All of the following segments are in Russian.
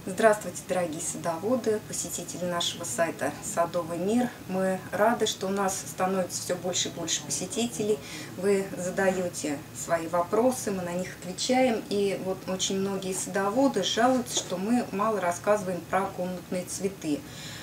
Здравствуйте, дорогие садоводы, посетители нашего сайта «Садовый мир». Мы рады, что у нас становится все больше и больше посетителей. Вы задаете свои вопросы, мы на них отвечаем. И вот очень многие садоводы жалуются, что мы мало рассказываем про комнатные цветы.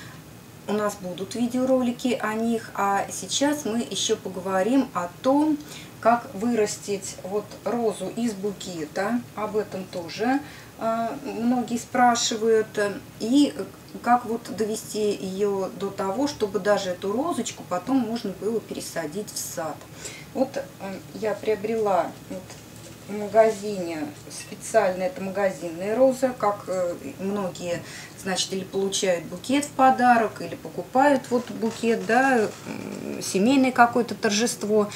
У нас будут видеоролики о них, а сейчас мы еще поговорим о том, как вырастить вот розу из букета. Об этом тоже многие спрашивают. И как вот довести ее до того, чтобы даже эту розочку потом можно было пересадить в сад. Вот я приобрела в магазине специально, это магазинная роза, как многие, значит, или получают букет в подарок, или покупают вот букет, да, семейное какое-то торжество.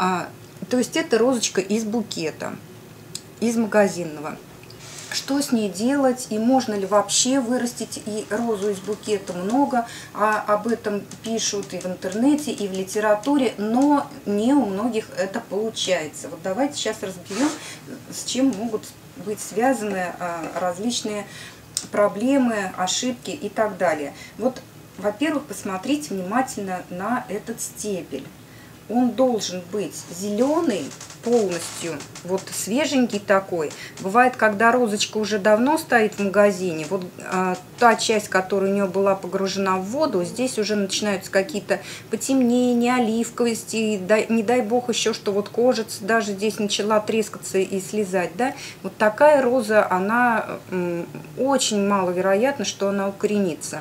То есть это розочка из букета, из магазинного. Что с ней делать и можно ли вообще вырастить и розу из букета? Много об этом пишут и в интернете, и в литературе, но не у многих это получается. Вот давайте сейчас разберем, с чем могут быть связаны различные проблемы, ошибки и так далее. Вот, во-первых, посмотрите внимательно на этот стебель. Он должен быть зеленый, полностью, вот свеженький такой. Бывает, когда розочка уже давно стоит в магазине, вот та часть, которая у нее была погружена в воду, здесь уже начинаются какие-то потемнения, оливковости, не дай бог еще, что вот кожица даже здесь начала трескаться и слезать, да. Вот такая роза, она очень маловероятно, что она укоренится.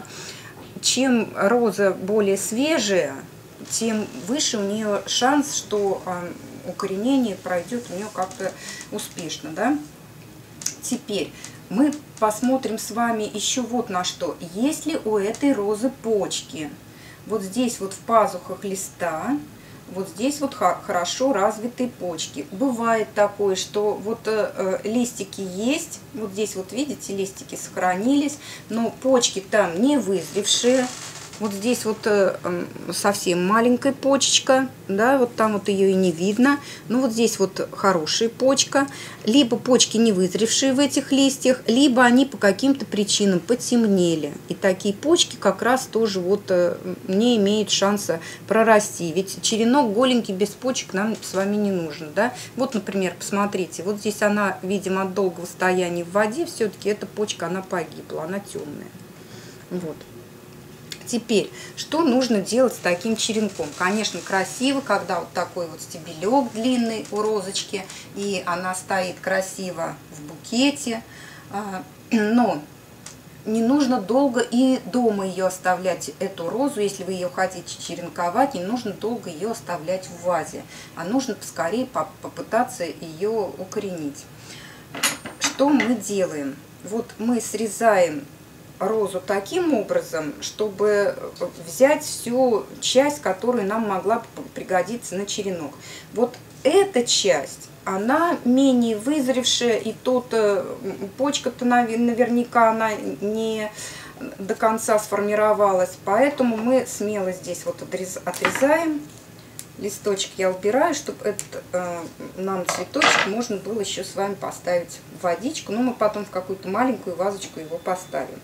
Чем роза более свежая, тем выше у нее шанс, что укоренение пройдет у нее как-то успешно, да. Теперь мы посмотрим с вами еще вот на что. Есть ли у этой розы почки? Вот здесь вот в пазухах листа, вот здесь вот хорошо развитые почки. Бывает такое, что вот листики есть, вот здесь вот видите, листики сохранились, но почки там не вызревшие. Вот здесь вот совсем маленькая почечка, да, вот там вот ее и не видно. Но вот здесь вот хорошая почка. Либо почки не вызревшие в этих листьях, либо они по каким-то причинам потемнели. И такие почки как раз тоже вот не имеют шанса прорасти. Ведь черенок голенький без почек нам с вами не нужен, да. Вот, например, посмотрите, вот здесь она, видимо, от долгого стояния в воде, все-таки эта почка, она погибла, она темная. Вот. Теперь, что нужно делать с таким черенком? Конечно, красиво, когда вот такой вот стебелек длинный у розочки, и она стоит красиво в букете, но не нужно долго и дома ее оставлять, эту розу, если вы ее хотите черенковать, не нужно долго ее оставлять в вазе, а нужно поскорее попытаться ее укоренить. Что мы делаем? Вот мы срезаем розу таким образом, чтобы взять всю часть, которая нам могла пригодиться на черенок. Вот эта часть, она менее вызревшая, и тут почка-то наверняка она не до конца сформировалась, поэтому мы смело здесь вот отрезаем. Листочек я убираю, чтобы нам цветочек можно было еще с вами поставить в водичку. Но мы потом в какую-то маленькую вазочку его поставим.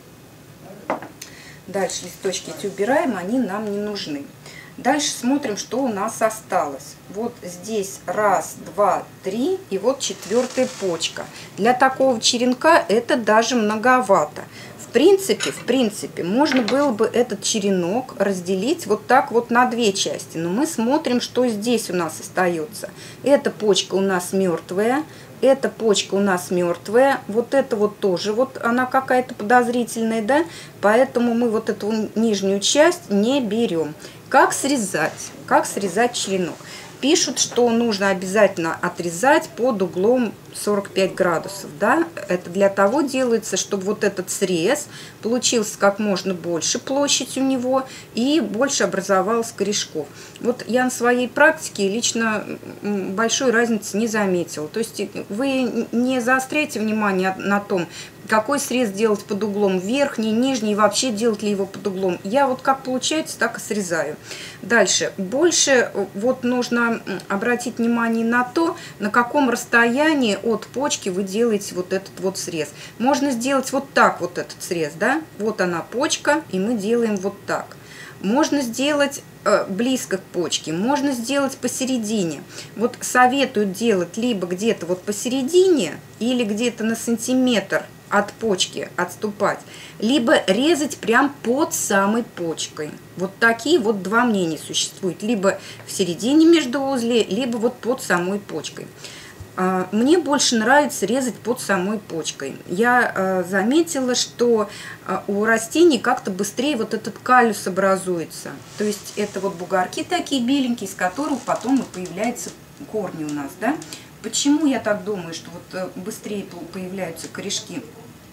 Дальше листочки эти убираем, они нам не нужны. Дальше смотрим, что у нас осталось. Вот здесь раз, два, три, и вот четвертая почка. Для такого черенка это даже многовато. В принципе, можно было бы этот черенок разделить вот так вот на две части. Но мы смотрим, что здесь у нас остается. Эта почка у нас мертвая. Эта почка у нас мертвая, вот это вот тоже, вот она какая-то подозрительная, да, поэтому мы вот эту нижнюю часть не берем. Как срезать? Как срезать черенок? Пишут, что нужно обязательно отрезать под углом 45 градусов, да, это для того делается, чтобы вот этот срез получился как можно больше площадь у него и больше образовалось корешков. Вот я на своей практике лично большой разницы не заметила. То есть вы не заостряйте внимание на том, какой срез делать под углом, верхний, нижний, вообще делать ли его под углом. Я вот как получается, так и срезаю. Дальше. Больше вот нужно обратить внимание на то, на каком расстоянии от почки вы делаете вот этот вот срез. Можно сделать вот так вот этот срез, да? Вот она почка, и мы делаем вот так. Можно сделать близко к почке, можно сделать посередине. Вот советую делать либо где-то вот посередине, или где-то на сантиметр от почки отступать, либо резать прям под самой почкой. Вот такие вот два мнения существуют. Либо в середине междуузлия, либо вот под самой почкой. Мне больше нравится резать под самой почкой. Я заметила, что у растений как-то быстрее вот этот каллюс образуется. То есть это вот бугорки такие беленькие, из которых потом и появляются корни у нас, да? Почему я так думаю, что вот быстрее появляются корешки?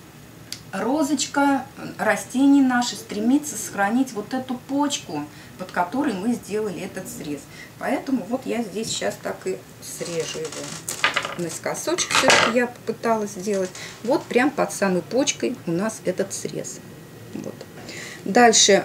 Розочка, растение наше стремится сохранить вот эту почку, под которой мы сделали этот срез. Поэтому вот я здесь сейчас так и срежу его. Наискосочек все-таки я попыталась сделать. Вот прям под самой почкой у нас этот срез. Вот. Дальше,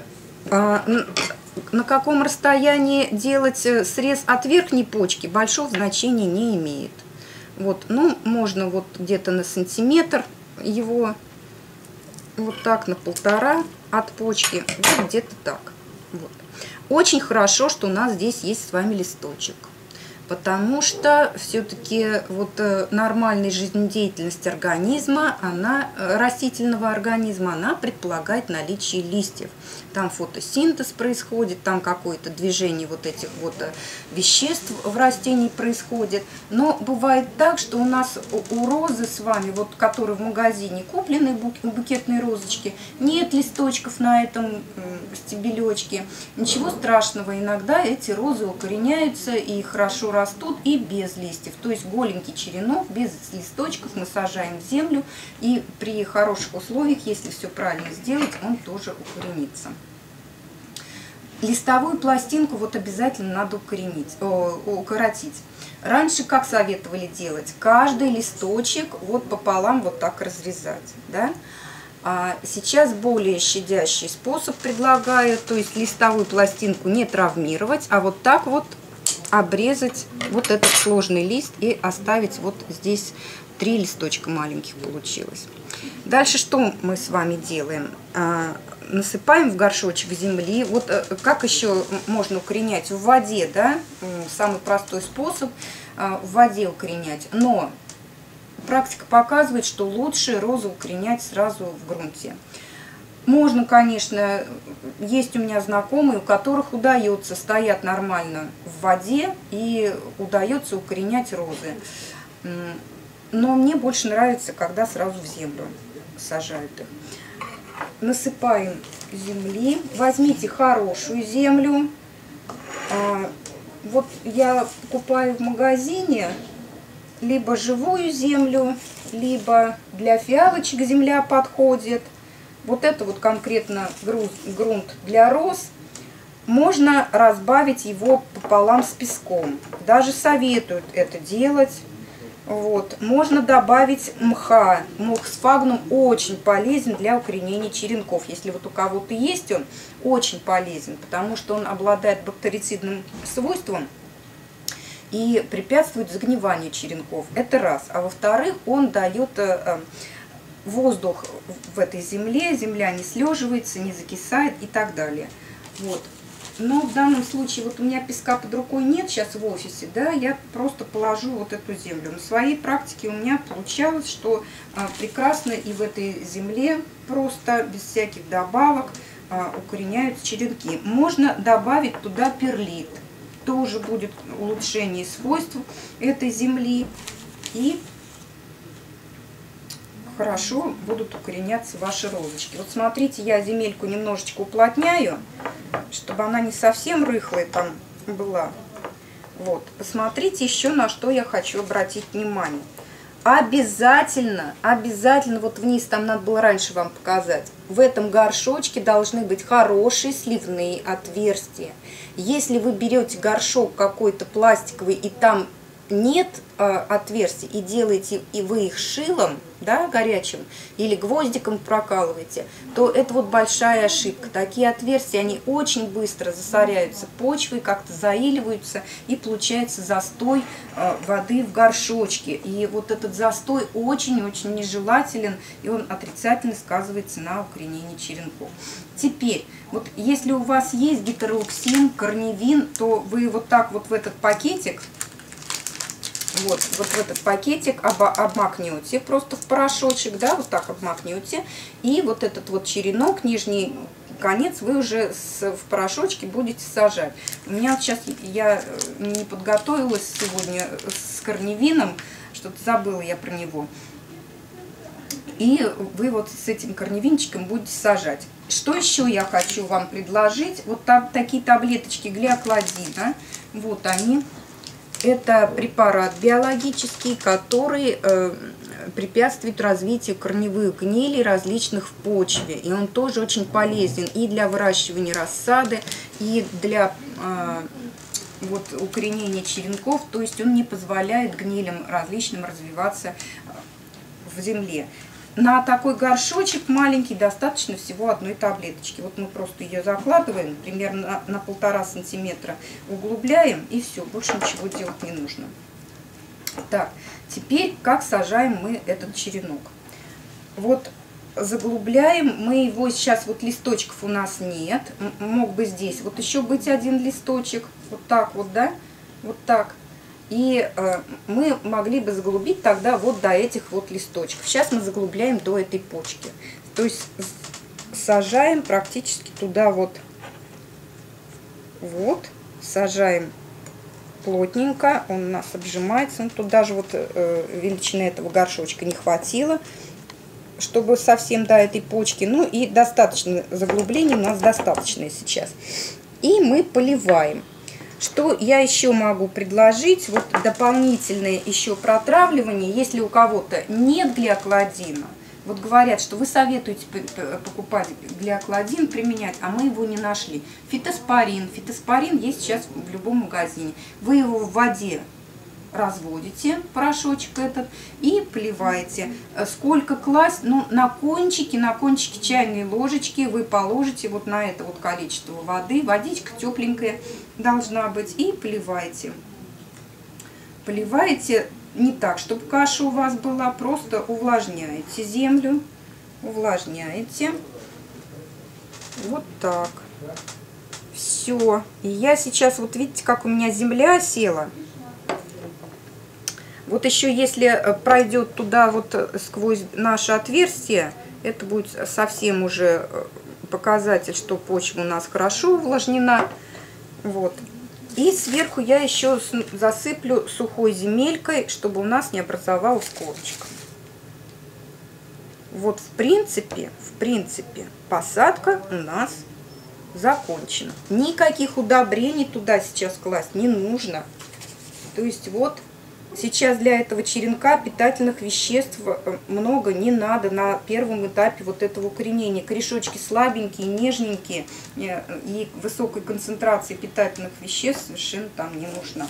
на каком расстоянии делать срез от верхней почки, большого значения не имеет. Вот, ну, можно вот где-то на сантиметр его, вот так, на 1,5 от почки, вот где-то так. Вот. Очень хорошо, что у нас здесь есть с вами листочек, потому что все-таки вот нормальная жизнедеятельность организма, растительного организма, она предполагает наличие листьев. Там фотосинтез происходит, там какое-то движение вот этих вот веществ в растении происходит. Но бывает так, что у нас у розы с вами, вот которые в магазине куплены, букетные розочки, нет листочков на этом стебелечке. Ничего страшного, иногда эти розы укореняются и хорошо растут и без листьев. То есть голенький черенок без листочков мы сажаем в землю, и при хороших условиях, если все правильно сделать, он тоже укоренится. Листовую пластинку вот обязательно надо укоротить. Раньше как советовали делать? Каждый листочек вот пополам вот так разрезать, да? А сейчас более щадящий способ предлагаю, то есть листовую пластинку не травмировать, а вот так вот обрезать вот этот сложный лист и оставить вот здесь 3 листочка маленьких получилось. Дальше что мы с вами делаем? Насыпаем в горшочек земли. Вот как еще можно укоренять? В воде, да? Самый простой способ в воде укоренять. Но практика показывает, что лучше розу укоренять сразу в грунте. Можно, конечно, есть у меня знакомые, у которых удается, стоят нормально в воде и удается укоренять розы. Но мне больше нравится, когда сразу в землю сажают их. Насыпаем земли. Возьмите хорошую землю. Вот я покупаю в магазине либо живую землю, либо для фиалочек земля подходит. Вот это вот конкретно грунт для роз. Можно разбавить его пополам с песком. Даже советуют это делать. Вот. Можно добавить мха. Мох сфагнум очень полезен для укоренения черенков. Если вот у кого-то есть он, очень полезен, потому что он обладает бактерицидным свойством и препятствует загниванию черенков. Это раз. А во-вторых, он дает воздух в этой земле, земля не слеживается, не закисает и так далее. Вот. Но в данном случае вот у меня песка под рукой нет сейчас в офисе, да, я просто положу вот эту землю. На своей практике у меня получалось, что прекрасно и в этой земле просто без всяких добавок укореняются черенки. Можно добавить туда перлит, тоже будет улучшение свойств этой земли и хорошо будут укореняться ваши розочки. Вот смотрите, я земельку немножечко уплотняю, чтобы она не совсем рыхлая там была. Вот, посмотрите еще, на что я хочу обратить внимание. Обязательно, обязательно, вот вниз там надо было раньше вам показать, в этом горшочке должны быть хорошие сливные отверстия. Если вы берете горшок какой-то пластиковый и там нет отверстий и делаете и вы их шилом, да, горячим, или гвоздиком прокалываете, то это вот большая ошибка. Такие отверстия, они очень быстро засоряются почвой, как-то заиливаются, и получается застой воды в горшочке. И вот этот застой очень-очень нежелателен, и он отрицательно сказывается на укоренении черенков. Теперь, вот если у вас есть гетероксин, корневин, то вы вот так вот в этот пакетик, вот в этот пакетик обмакнете просто в порошочек, да, вот так обмакнете, и вот этот вот черенок, нижний конец, вы уже в порошочке будете сажать. У меня вот сейчас, я не подготовилась сегодня с корневином, что-то забыла я про него. И вы вот с этим корневинчиком будете сажать. Что еще я хочу вам предложить? Вот такие таблеточки глиокладина, вот они. Это препарат биологический, который препятствует развитию корневых гнилей различных в почве. И он тоже очень полезен и для выращивания рассады, и для вот, укоренения черенков. То есть он не позволяет гнилям различным развиваться в земле. На такой горшочек маленький достаточно всего одной таблеточки. Вот мы просто ее закладываем примерно на 1,5 сантиметра, углубляем, и все, больше ничего делать не нужно. Так, теперь как сажаем мы этот черенок. Вот заглубляем мы его, сейчас вот листочков у нас нет, мог бы здесь вот еще быть один листочек, вот так вот, да, вот так. И мы могли бы заглубить тогда вот до этих вот листочков. Сейчас мы заглубляем до этой почки. То есть сажаем практически туда вот. Вот. Сажаем плотненько. Он у нас обжимается. Ну, тут даже вот величины этого горшочка не хватило, чтобы совсем до этой почки. Ну и достаточно заглубления у нас достаточно сейчас. И мы поливаем. Что я еще могу предложить? Вот дополнительное еще протравливание, если у кого-то нет глиокладина. Вот говорят, что вы советуете покупать глиокладин, применять, а мы его не нашли. Фитоспорин. Фитоспорин есть сейчас в любом магазине. Вы его в воде разводите, порошочек этот, и поливаете. Сколько класть? Ну, на кончике чайной ложечки вы положите вот на это вот количество воды. Водичка тепленькая должна быть. И поливаете. Поливаете не так, чтобы каша у вас была, просто увлажняете землю. Увлажняете. Вот так. Все. И я сейчас, вот видите, как у меня земля села. Вот еще если пройдет туда вот сквозь наше отверстие, это будет совсем уже показатель, что почва у нас хорошо увлажнена. Вот. И сверху я еще засыплю сухой земелькой, чтобы у нас не образовалась корочка. Вот в принципе, посадка у нас закончена. Никаких удобрений туда сейчас класть не нужно. То есть вот сейчас для этого черенка питательных веществ много не надо на первом этапе вот этого укоренения. Корешочки слабенькие, нежненькие, и высокой концентрации питательных веществ совершенно там не нужно.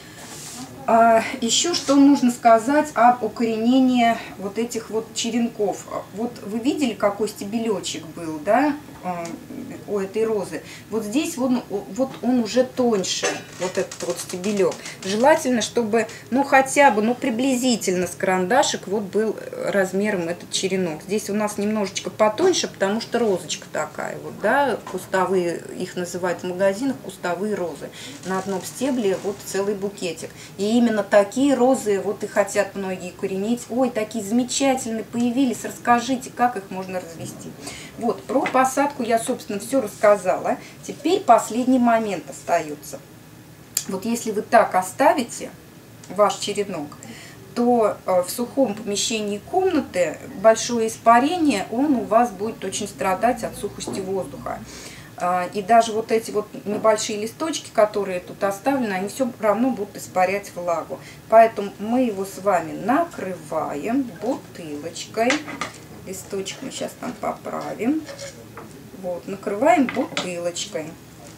Еще что нужно сказать об укоренении вот этих вот черенков. Вот вы видели, какой стебелечек был, да, у этой розы? Вот здесь вот он уже тоньше, вот этот вот стебелек. Желательно, чтобы, ну, хотя бы, ну, приблизительно с карандашик вот был размером этот черенок. Здесь у нас немножечко потоньше, потому что розочка такая вот, да, кустовые, их называют в магазинах кустовые розы. На одном стебле вот целый букетик. И именно такие розы вот и хотят многие коренить. Ой, такие замечательные появились, расскажите, как их можно развести. Вот, про посадку я, собственно, все рассказала. Теперь последний момент остается. Вот если вы так оставите ваш черенок, то в сухом помещении комнаты большое испарение, он у вас будет очень страдать от сухости воздуха. И даже вот эти вот небольшие листочки, которые тут оставлены, они все равно будут испарять влагу. Поэтому мы его с вами накрываем бутылочкой. Листочек мы сейчас там поправим. Вот, накрываем бутылочкой.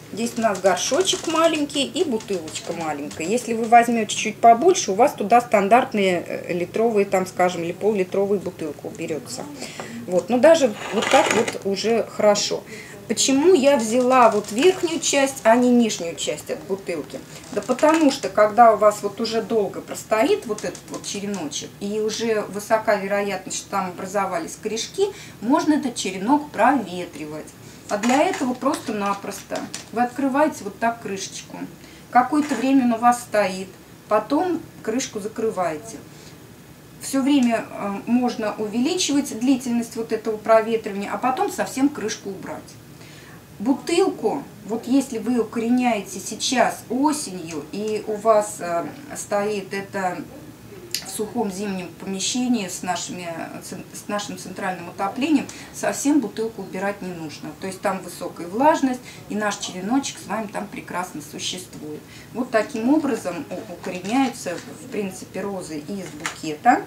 Здесь у нас горшочек маленький и бутылочка маленькая. Если вы возьмете чуть побольше, у вас туда стандартные литровые, там, скажем, или пол-литровая бутылка уберется. Вот, но даже вот так вот уже хорошо. Почему я взяла вот верхнюю часть, а не нижнюю часть от бутылки? Да потому что, когда у вас вот уже долго простоит вот этот вот череночек, и уже высока вероятность, что там образовались корешки, можно этот черенок проветривать. А для этого просто-напросто вы открываете вот так крышечку. Какое-то время он у вас стоит, потом крышку закрываете. Все время можно увеличивать длительность вот этого проветривания, а потом совсем крышку убрать. Бутылку, вот если вы укореняете сейчас осенью, и у вас стоит это в сухом зимнем помещении с нашим центральным отоплением, совсем бутылку убирать не нужно. То есть там высокая влажность, и наш череночек с вами там прекрасно существует. Вот таким образом укореняются, в принципе, розы из букета.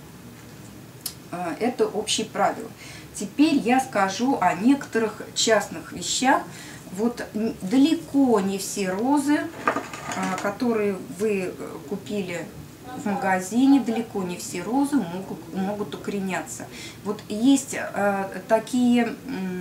Это общие правила. Теперь я скажу о некоторых частных вещах. Вот далеко не все розы, которые вы купили в магазине, далеко не все розы могут укореняться. Вот есть такие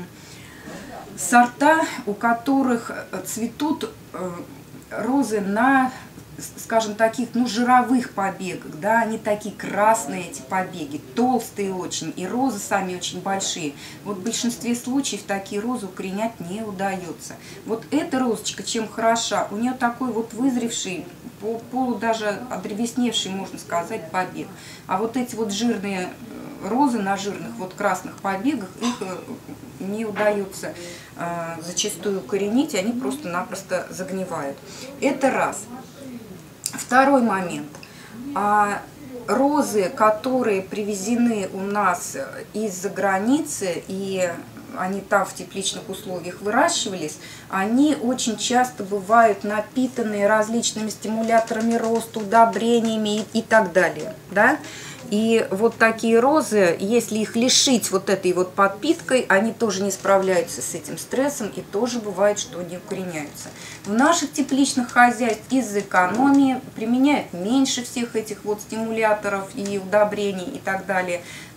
сорта, у которых цветут розы на, скажем, таких, ну, жировых побегах, да, они такие красные, эти побеги, толстые очень, и розы сами очень большие. Вот в большинстве случаев такие розы укоренять не удается. Вот эта розочка чем хороша? У нее такой вот вызревший, полу даже одревесневший, можно сказать, побег. А вот эти вот жирные розы на жирных вот красных побегах, их не удается зачастую укоренить, и они просто-напросто загнивают. Это раз. Второй момент. Розы, которые привезены у нас из-за границы, и они там в тепличных условиях выращивались, они очень часто бывают напитанные различными стимуляторами роста, удобрениями и так далее. Да? И вот такие розы, если их лишить вот этой вот подпиткой, они тоже не справляются с этим стрессом, и тоже бывает, что они укореняются. В наших тепличных хозяйствах из-за экономии применяют меньше всех этих вот стимуляторов и удобрений и так далее.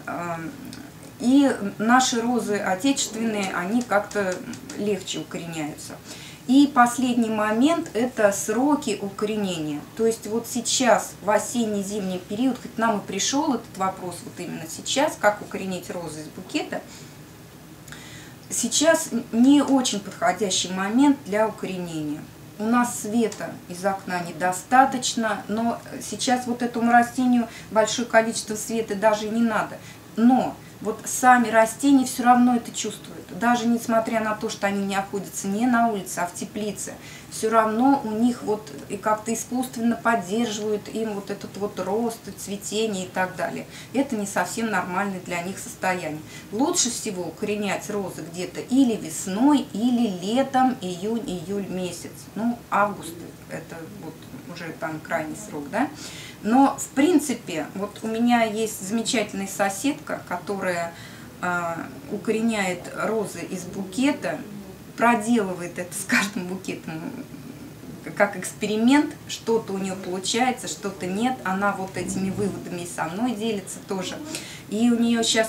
И наши розы отечественные, они как-то легче укореняются. И последний момент – это сроки укоренения. То есть вот сейчас, в осенне-зимний период, хоть нам и пришел этот вопрос вот именно сейчас, как укоренить розы из букета, сейчас не очень подходящий момент для укоренения. У нас света из окна недостаточно, но сейчас вот этому растению большое количество света даже и не надо. Но вот сами растения все равно это чувствуют. Даже несмотря на то, что они не находятся не на улице, а в теплице, все равно у них вот и как-то искусственно поддерживают им вот этот вот рост, цветение и так далее. Это не совсем нормальное для них состояние. Лучше всего укоренять розы где-то или весной, или летом, июнь-июль месяц. Ну, август это вот уже там крайний срок, да. Но, в принципе, вот у меня есть замечательная соседка, которая укореняет розы из букета, проделывает это с каждым букетом как эксперимент, что-то у нее получается, что-то нет, она вот этими выводами и со мной делится тоже. И у нее сейчас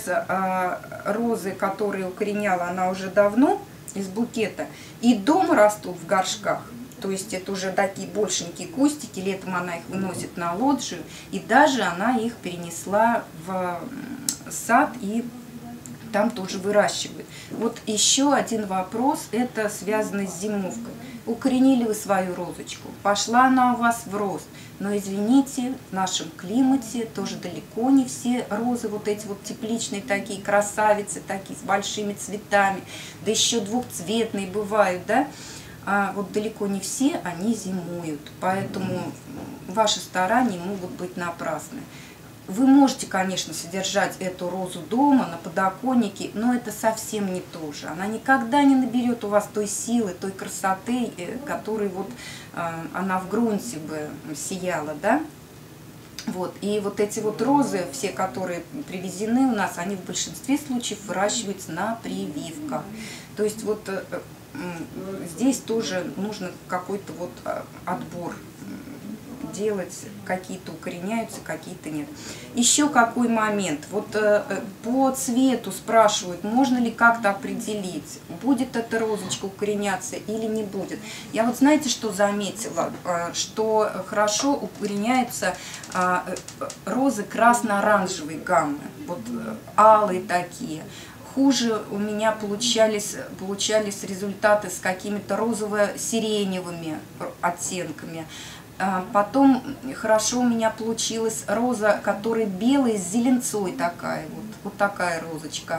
розы, которые укореняла она уже давно из букета, и дома растут в горшках. То есть это уже такие большенькие кустики, летом она их выносит на лоджию, и даже она их перенесла в сад и там тоже выращивают. Вот еще один вопрос, это связано с зимовкой. Укоренили вы свою розочку, пошла она у вас в рост, но извините, в нашем климате тоже далеко не все розы, вот эти вот тепличные такие красавицы, такие с большими цветами, да еще двухцветные бывают, да? А вот далеко не все они зимуют, поэтому ваши старания могут быть напрасны. Вы можете, конечно, содержать эту розу дома, на подоконнике, но это совсем не то же. Она никогда не наберет у вас той силы, той красоты, которой вот она в грунте бы сияла, да? Вот. И вот эти вот розы, все, которые привезены у нас, они в большинстве случаев выращиваются на прививках. То есть вот здесь тоже нужно какой-то вот отбор делать, какие-то укореняются, какие-то нет. Еще какой момент, вот по цвету спрашивают, можно ли как-то определить, будет эта розочка укореняться или не будет. Я вот знаете, что заметила, что хорошо укореняются розы красно-оранжевой гаммы, вот алые такие. Хуже у меня получались результаты с какими-то розово-сиреневыми оттенками. Потом хорошо у меня получилась роза, которая белая с зеленцой такая, вот такая розочка.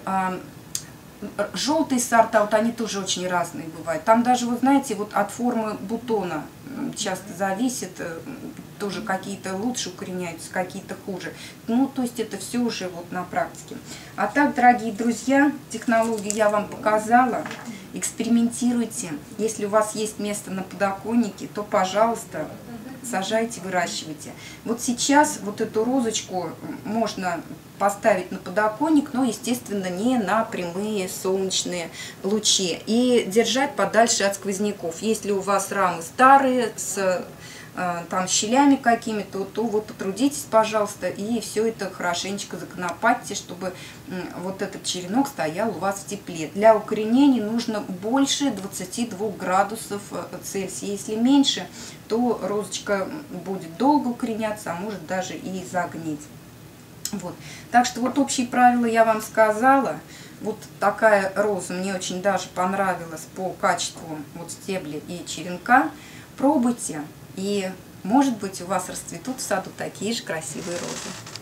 Желтые сорта, вот они тоже очень разные бывают. Там даже, вы знаете, вот от формы бутона часто зависит, тоже какие-то лучше укореняются, какие-то хуже. Ну, то есть это все уже вот на практике. А так, дорогие друзья, технологию я вам показала. Экспериментируйте. Если у вас есть место на подоконнике, то, пожалуйста, сажайте, выращивайте. Вот сейчас вот эту розочку можно поставить на подоконник, но, естественно, не на прямые солнечные лучи. И держать подальше от сквозняков. Если у вас рамы старые, с там щелями какими-то, то вы потрудитесь, пожалуйста, и все это хорошенечко законопатьте, чтобы вот этот черенок стоял у вас в тепле. Для укоренения нужно больше 22 градусов Цельсия. Если меньше, то розочка будет долго укореняться, а может даже и загнить. Вот. Так что вот общие правила я вам сказала. Вот такая роза мне очень даже понравилась по качеству вот стебля и черенка. Пробуйте, и, может быть, у вас расцветут в саду такие же красивые розы.